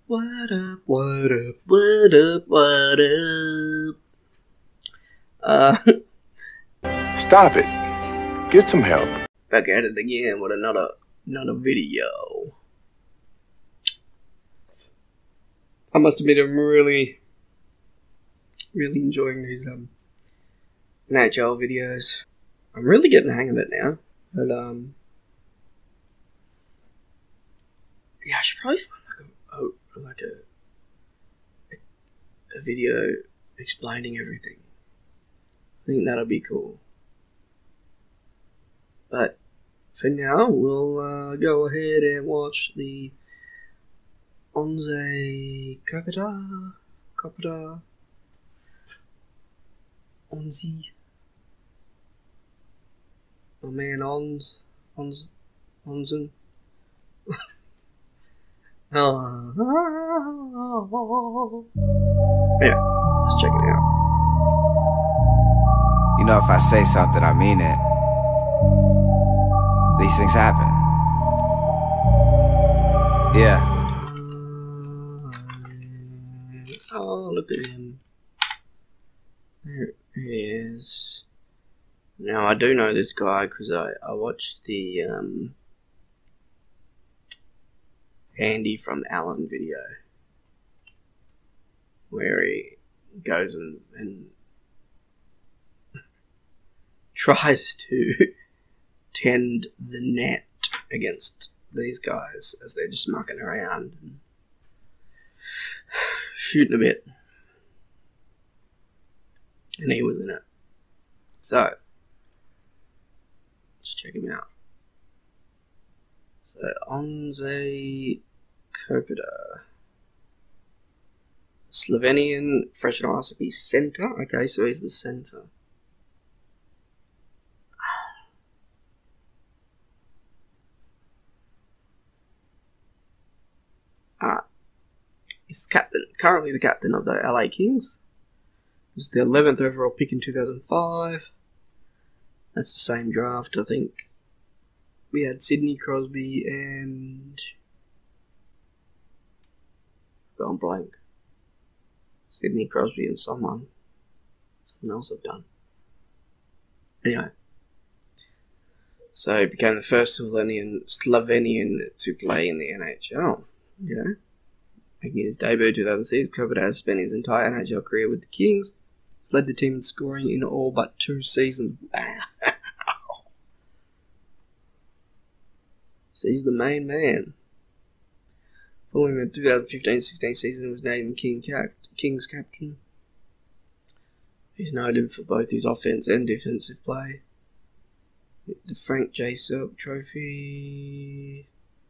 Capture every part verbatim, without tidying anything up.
What up, what up, what up, what up? Uh, Stop it. Get some help. Back at it again with another, another video. I must admit I'm really, really enjoying these um, N H L videos. I'm really getting the hang of it now. But, um, yeah, I should probably find like a, a like a, a, a video explaining everything. I think that'll be cool. But for now, we'll uh, go ahead and watch the Anze Kopitar, Kopitar, Anze, my man Onz, Onz, Onzen. Oh. Yeah, let's check it out. You know, if I say something, I mean it. These things happen. Yeah. Oh, look at him. There he is. Now, I do know this guy because I, I watched the um, Andy from Alan video where he goes and, and tries to tend the net against these guys as they're just mucking around and shooting a bit. And he was in it. So, let's check him out. So, Anze Kopitar. Slovenian fresh and ice hockey centre. Okay, so he's the centre. Alright. He's the captain, currently the captain of the L A Kings. He's the eleventh overall pick in two thousand five. That's the same draft, I think. We had Sidney Crosby and... gone blank. Sidney Crosby and someone. Something else I've done. Anyway. So he became the first Slovenian, Slovenian to play in the N H L. Yeah. Making his debut in two thousand six, Kopitar has spent his entire N H L career with the Kings. He's led the team in scoring in all but two seasons. So he's the main man. Following the two thousand fifteen sixteen season, he was named King Cap- Kings captain. He's noted for both his offense and defensive play. The Frank J. Selk Trophy.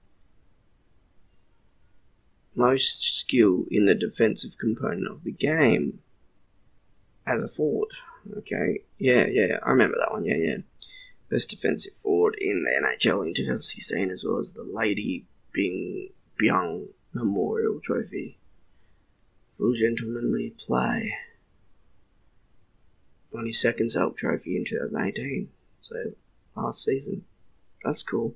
Most skill in the defensive component of the game. As a forward. Okay. Yeah, yeah, I remember that one. Yeah, yeah. Best defensive forward in the N H L in two thousand sixteen, as well as the Lady Bing Byung Memorial Trophy. Full gentlemanly play. Won his second Selk Trophy in two thousand eighteen. So, last season. That's cool.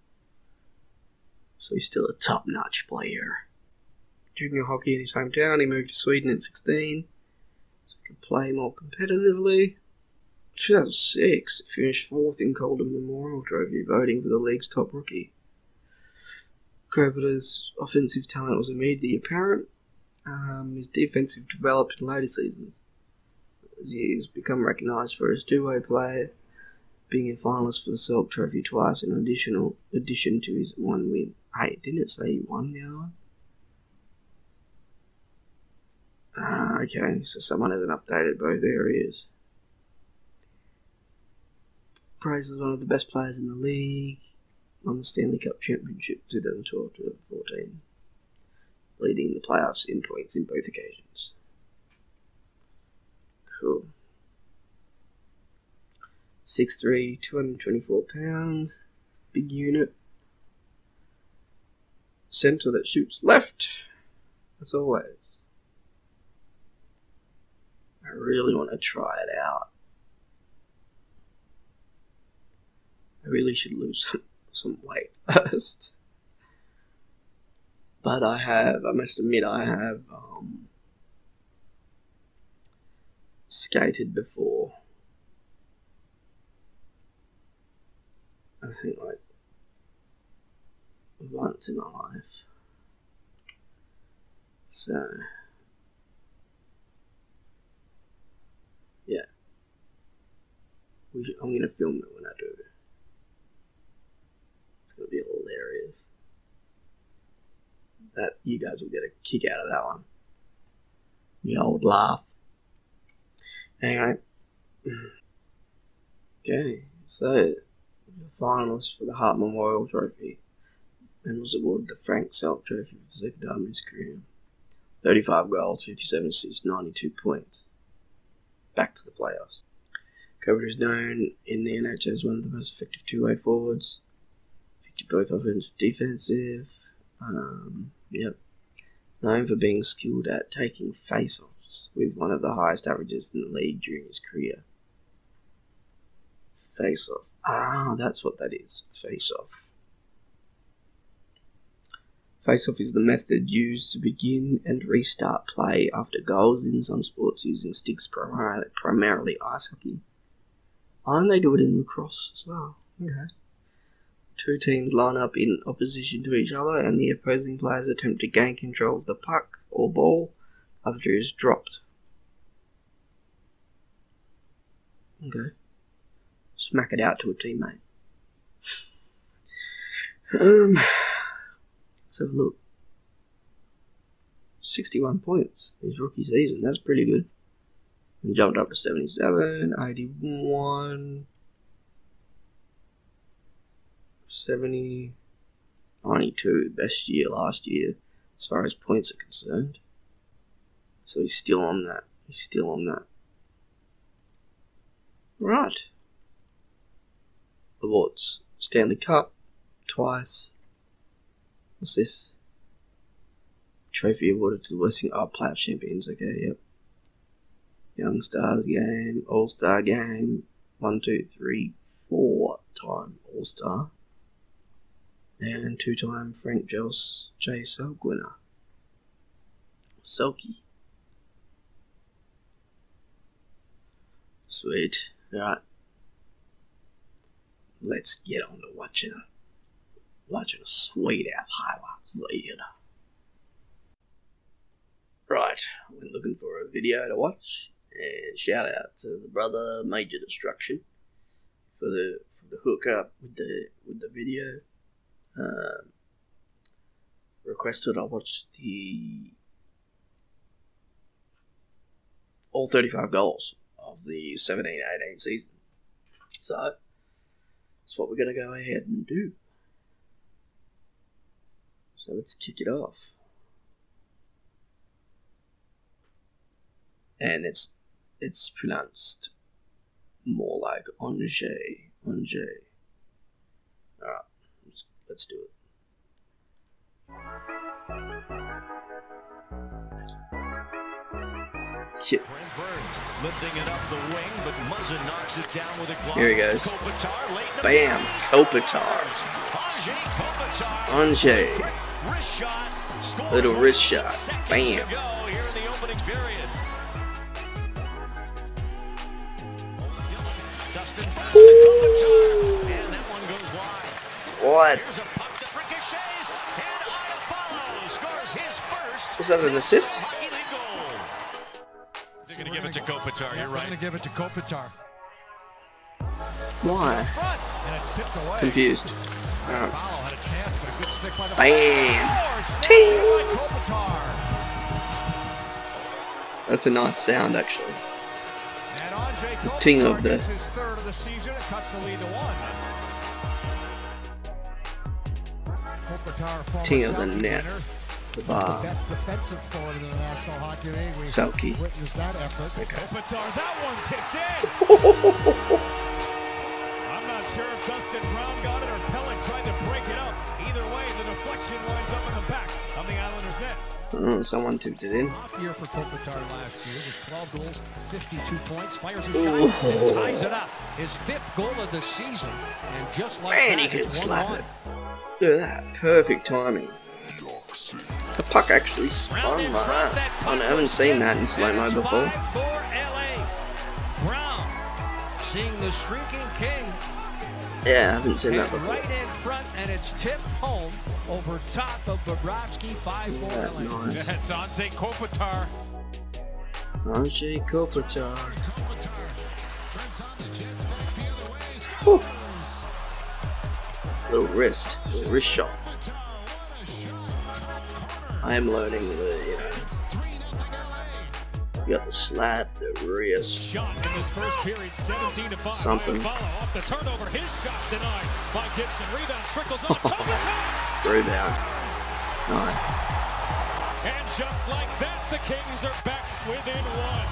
So he's still a top-notch player. Junior hockey in his hometown, he moved to Sweden at sixteen. So he could play more competitively. two thousand six, finished fourth in Calder Memorial Trophy, voting for the league's top rookie. Kopitar's offensive talent was immediately apparent. Um, his defensive developed in later seasons. He's become recognised for his two-way play, being a finalist for the Selk Trophy twice in additional addition to his one win. Hey, didn't it say he won the other one? Ah, okay, so someone hasn't updated both areas. Praised as one of the best players in the league. Won the Stanley Cup Championship twenty twelve to twenty fourteen. Leading the playoffs in points in both occasions. Cool. six three, two hundred twenty-four pounds. Big unit. Centre that shoots left. As always. I really want to try it out. I really should lose some, some weight first. But I have, I must admit, I have um, skated before. I think like once in my life. So, yeah. We should, I'm going to film it when I do. It's going to be hilarious. That you guys will get a kick out of that one. The old laugh. Anyway. Okay, so the finalist for the Hart Memorial Trophy and was awarded the Frank Selk Trophy for the second time in his career. thirty-five goals, fifty-seven assists, ninety-two points. Back to the playoffs. Kopitar is known in the N H L as one of the most effective two-way forwards. Effective both offensive and defensive. Um, yep. He's known for being skilled at taking face-offs, with one of the highest averages in the league during his career. Face-off. Ah, that's what that is. Face-off. Face-off is the method used to begin and restart play after goals in some sports using sticks, primarily, primarily ice hockey. Oh, and they do it in lacrosse as well. Okay. Two teams line up in opposition to each other and the opposing players attempt to gain control of the puck or ball after it is dropped. Okay. Smack it out to a teammate. Um, let's have a look. sixty-one points in his rookie season. That's pretty good. And jumped up to seventy-seven, eighty-one, seventy, ninety-two. Best year last year as far as points are concerned. So he's still on that. He's still on that. Right. Awards. Stanley Cup. Twice. What's this? Trophy awarded to the Western oh, Playoff Champions. Okay, yep. Young Stars game, All-Star game, one, two, three, four time All-Star, and two-time Frank Jels J. Selk winner. Selkie. Sweet. Alright. Let's get on to watching a, watching a sweet-ass highlights video. Right, I went looking for a video to watch. And shout out to the brother Major Destruction for the for the hookup with the with the video. Um, requested I watch the all thirty-five goals of the seventeen eighteen season. So that's what we're gonna go ahead and do. So let's kick it off. And it's it's pronounced more like Anze, Anze. Alright, let's, let's do it. Shit. Lifting it up the wing, but Muzzin knocks it down with a glove. Here he goes. Bam! Kopitar. Anze. Little wrist shot. Bam. What? Was that an assist? They're going to give it to Kopitar. You're right. They're going to give it to Kopitar. Why? Confused. Oh. Bam! Ting! That's a nice sound, actually. The ting of the ting of the net, the bar. Selkie. Okay. I'm not sure if Dustin Brown got it or Pellet tried to break it up. Either way, the deflection winds up in the back of the Islanders' net. Oh, someone tipped it in. Off year for Kopitar last year with twelve goals, fifty-two points, fires a shot and ties it up. His fifth goal of the season, and just like Man, that, he could slap it. Look at that, perfect timing. the puck actually spun like that. I haven't seen that in slow-mo before. Brown seeing the streaking king. Yeah, I haven't seen that before. Right in front, and it's tipped home over top of Bobrovsky. five four Yeah, L A. nice. That's Anze Kopitar. Anze Kopitar. Whew. Little wrist, little wrist shot. I am learning the, you know, you got the slap, the wrist, shot in this first period, seventeen to five. something. Off the turnover, his shot denied by Gibson. Rebound trickles on Kopitar. Rebound. Nice. And just like that, the Kings are back within one.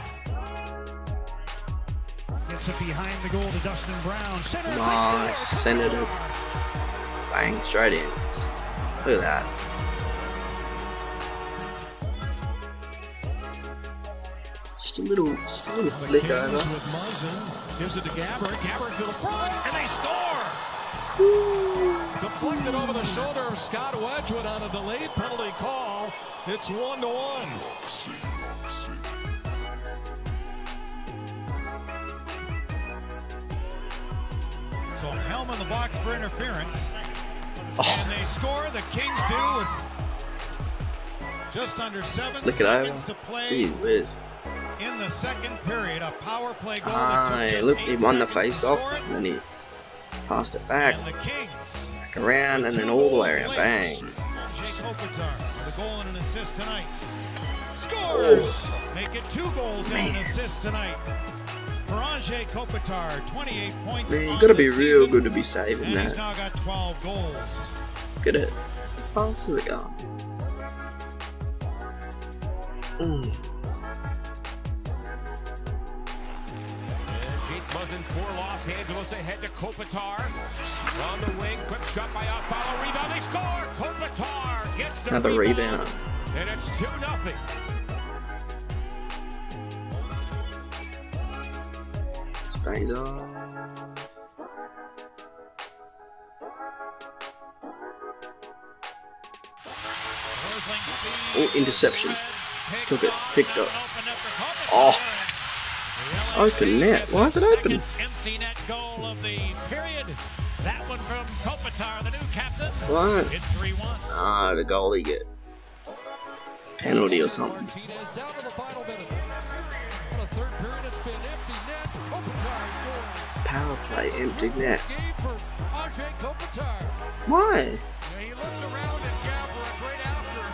Gets it behind the goal to Dustin Brown. Center, Nice. Send it up. Bang, straight in. Look at that. Just a little, just a little flick over. With Muzzin, gives it to Gabbard. Gabbard to the front, and they score. Woo. Deflected over the shoulder of Scott Wedgwood on a delayed penalty call. It's one to one. So Helm in the box for interference. Oh. And they score. The Kings do with just under seven Look it over. seconds to play Gee whiz. in the second period. A power play goal. Ah, that took just look, he eight won the seconds face to off, score it. and then he passed it back, And the Kings back around, and then all the way around. Bang. Anze Kopitar with a goal and an assist tonight. Scores! Make it two goals and an assist tonight. For Anze Kopitar, twenty-eight points. Man, you on gotta the be real season, good to be saving and he's that. now got twelve goals. Look at it. How fast is it going? Mm. Jake Muzzin for Los Angeles ahead to Kopitar. On the wing, quick shot by Alfaro, rebound, they score! Kopitar gets the Another rebound. And it's two nothing. Bang on. Oh, interception. Took it, picked up. Oh, open net. Why is it open? Empty net goal of the period. That one from Kopitar, the new captain. What? It's three one. Ah, the goalie get penalty or something. Martinez down to the final minute. On a third period, it's been empty net. Kopitar scores. Power play, empty net. Game for Anze Kopitar. Why? Yeah, he looked around and Gab for a great after.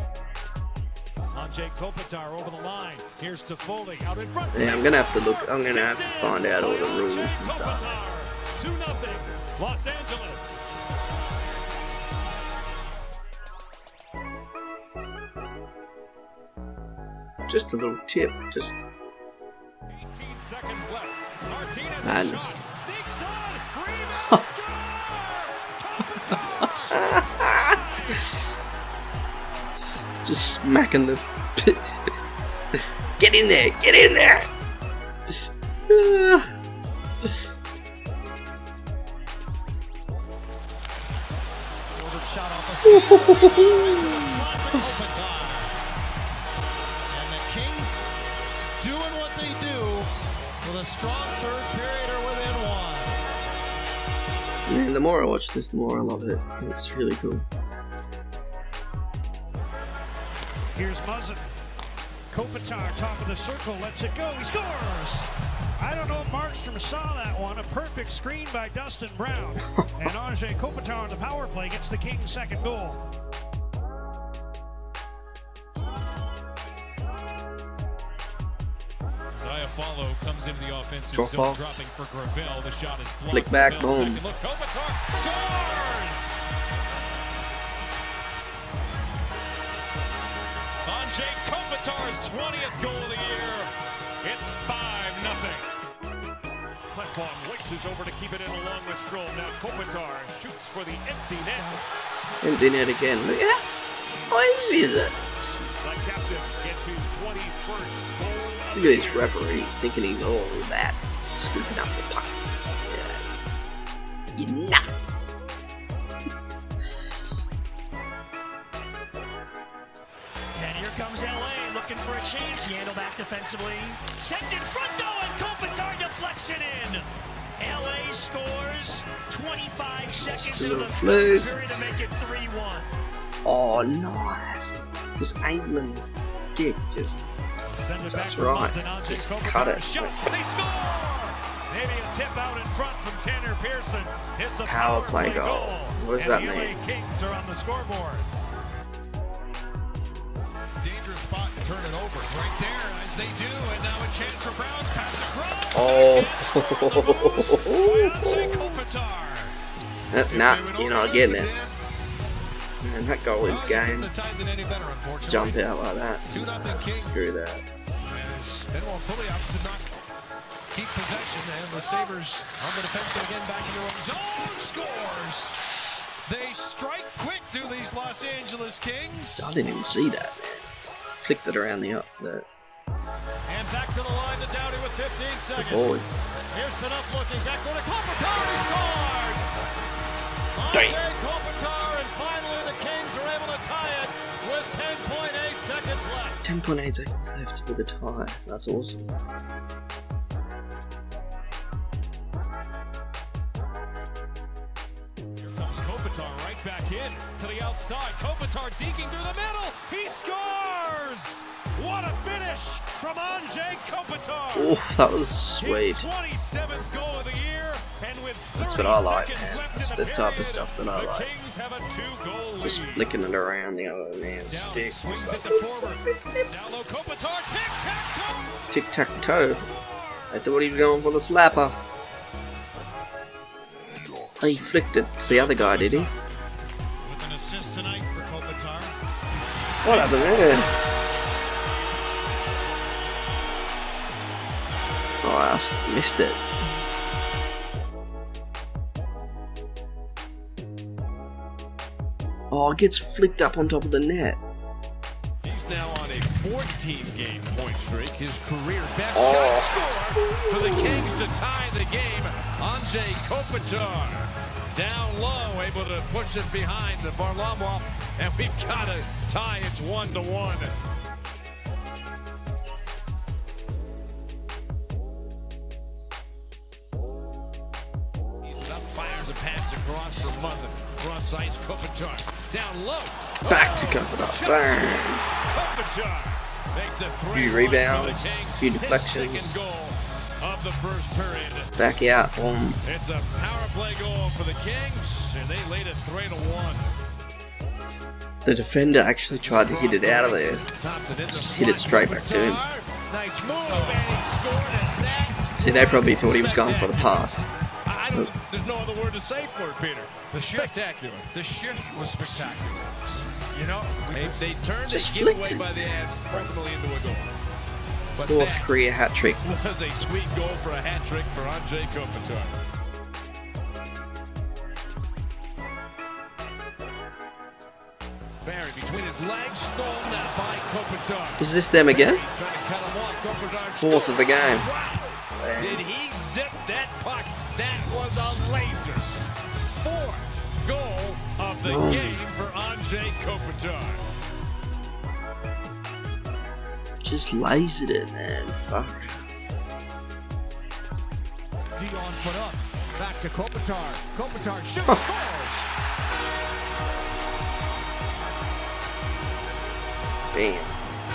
Anze Kopitar over the line. Here's to Foley out in front. Yeah, I'm gonna have to look. I'm gonna have to find out all the rules and stuff. two nothing. Los Angeles. Just a little tip. Just eighteen seconds left. Martinez madness. shot. Sneaks on. Rebound. Score. Just smacking the piss. Get in there! Get in there! Shot off a skate. And the Kings doing what they do with a strong third period or within one. Man, the more I watch this, the more I love it. It's really cool. Here's Muzzin. Kopitar, top of the circle, lets it go. He scores! I don't know if Markstrom saw that one. A perfect screen by Dustin Brown. And Anze Kopitar on the power play gets the Kings' second goal. Follow comes into the offensive Drop zone, off. dropping for Gravel. The shot is blocked. Flick back, Gravel, boom. second look, Kopitar scores! Anze Kopitar's twentieth goal of the year. It's five nothing. Platform waits over to keep it in along the stroll. Now Kopitar shoots for the empty net. Empty net again. Look at that. How easy is it? The captain gets his twenty-first goal. Look at this referee thinking he's all that. Scooping up the puck. Yeah. You're nothing. comes L A looking for a change. Handle back defensively. Sent in front though, and Kopitar deflects it in. L A scores twenty-five seconds into the third period to make it three one. Oh, nice. Just angling the stick. Just, Send it that's back right. Anze Just Kopitar. cut it. Shot. They score! Maybe a tip out in front from Tanner Pearson. It's a Power power play play goal. goal. What does and that the mean? L A Kings are on the scoreboard. Dangerous spot to turn it over. Right there, as they do, and now a chance for Brown. Pass across. Oh. Anze Kopitar. Uh, nah, you're not getting it. Man, that goal is game. Jump out like that. Nah, screw that. Benoit Pouliot did not keep possession, and the Sabres on the defensive again, back in their own zone, scores. They strike quick, do these Los Angeles Kings. I didn't even see that, man. Flicked it around the up there. And back to the line to Doughty with fifteen seconds. Boy. Here's the up looking back going to Kopitar. He scores. Anze Kopitar, and finally the Kings are able to tie it with ten point eight seconds left. ten point eight seconds left with a tie. That's awesome. Here comes Kopitar right back in to the outside. Kopitar deking through the middle. He scores! What a finish from Anze Kopitar. Oh, that was sweet. His twenty-seventh goal of the year, and with That's what I like, thirty seconds man. left That's in the the type of period, stuff that I the like. Kings have a two-goal lead. Just flicking it around the other man's Down, stick. swings it to forward. Down low, Kopitar, tic-tac-toe. Tic tac toe. I thought he was going for the slapper. Oh, he flicked it to the other guy, did he? With an assist tonight for Kopitar. What happened there? Oh, I just missed it. Oh, it gets flicked up on top of the net. He's now on a fourteen game point streak, his career best Oh. shot score for the Kings to tie the game. Anze Kopitar down low, able to push it behind the Varlamov, and we've got a tie. It's one to one. He's up, fires a pass across for Muzzin. Cross ice, Kopitar down low. Back to Kopitar. Bang. Kopitar makes it Few three one rebounds, for the Kings. few His deflections. second goal of the first period. Back out. Boom. It's a power play goal for the Kings, and they lead it three to one. The defender actually tried to hit it out of there. Just hit it straight back to him. Nice move, and he scored at that. See, they probably thought he was going for the pass. I don't, there's no other word to say for it, Peter. The shift, Spectacular. the shift was spectacular. You know, They, they turned Just a giveaway flicked it. by the ass, ultimately into a goal. But Fourth that career hat trick. was a sweet goal for a hat trick for Anze Kopitar. Barry between his legs, stolen now by Kopitar. Is this them again? Trying to cut him off. Kopitar Fourth of the game. Wow. Did he zip that puck? That was a laser. Fourth goal of the Oh. game for Anze Kopitar. Just lasered it, man. Fuck. Dion put up. Back to Kopitar. Kopitar shoots, Huh. scores. Bam.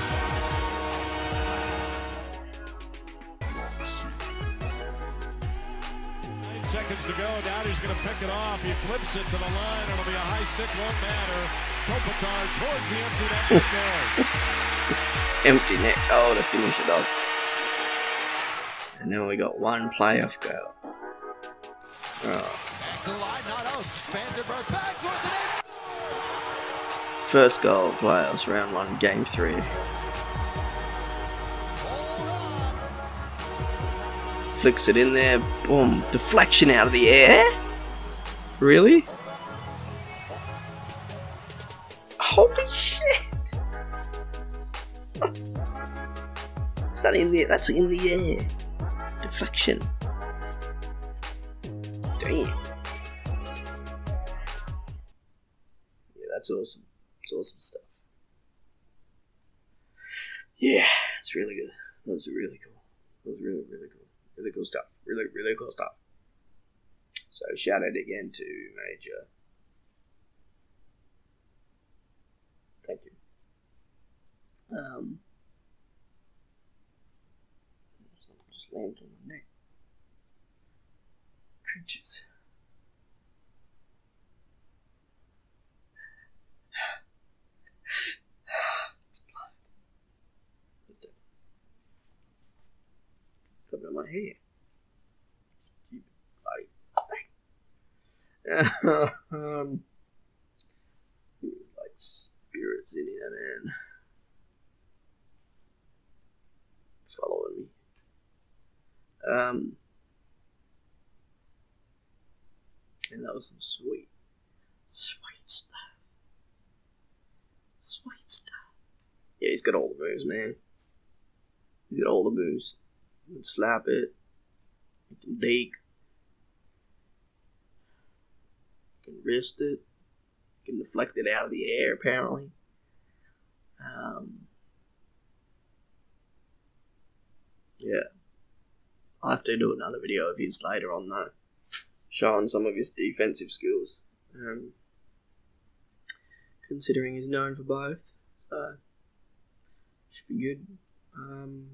Nine seconds to go. Doughty's going to pick it off. He flips it to the line. It'll be a high stick. Won't matter. Kopitar towards the empty net to score. Empty net. Oh, to finish it off. And then we got one playoff go. Oh. The line not out. Vandenberg back towards the net. First goal of playoffs, round one, game three. Flicks it in there. Boom. Deflection out of the air? Really? Holy shit! Is that in the air? That's in the air. Deflection. Damn. Yeah, that's awesome. It's awesome stuff. Yeah, it's really good. That was really cool. That was really, really cool. Really cool stuff. Really, really cool stuff. So shout out again to Major. Thank you. Um, just landed on my neck. Creatures. It's blood. It's dead. Put it on my hair. um, there's like spirits in here, man. It's following me. Um, and that was some sweet, sweet stuff. Sweet stuff. Yeah, he's got all the moves, man. He's got all the moves. You can slap it. You can deke. Can wrist it, can deflect it out of the air apparently. Um, yeah, I'll have to do another video of his later on though, showing some of his defensive skills. Um, considering he's known for both, so should be good. Um,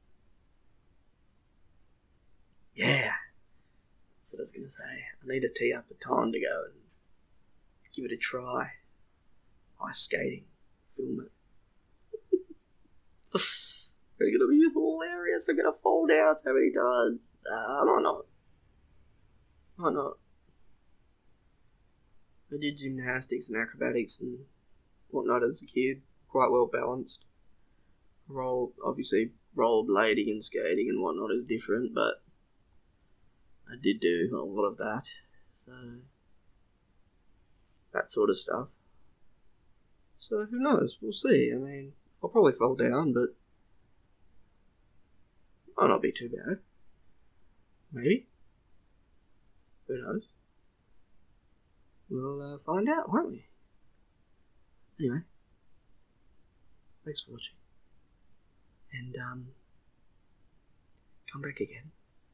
yeah, that's what I was gonna say. I need to tee up a time to go and give it a try. Ice skating. Film it. It's gonna be hilarious. I'm gonna fall down so many times. Uh, I don't know. Why not? I did gymnastics and acrobatics and whatnot as a kid. Quite well balanced. Roll, obviously, rollerblading and skating and whatnot is different, but I did do a lot of that. So that sort of stuff. So who knows? We'll see. I mean, I'll probably fall down, but might not be too bad. Maybe. Who knows? We'll uh, find out, won't we? Anyway, thanks for watching. And um, come back again.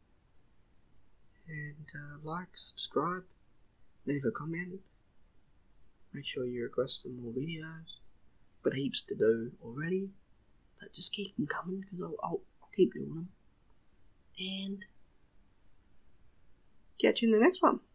And uh, like, subscribe, leave a comment. Make sure you request some more videos. Got heaps to do already, but just keep them coming because I'll, I'll, I'll keep doing them. And catch you in the next one.